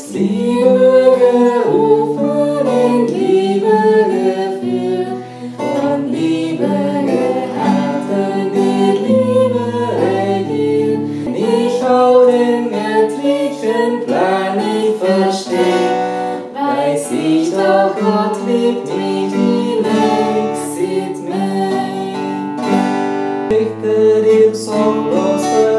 Liebe gerufen, in Liebe geführt, von Liebe gehalten, mit Liebe regiert. Ich auch den göttlichen Plan nicht verstehe, weiß ich doch, Gott liebt mich, Dilexit mich. Ich möchte dir so los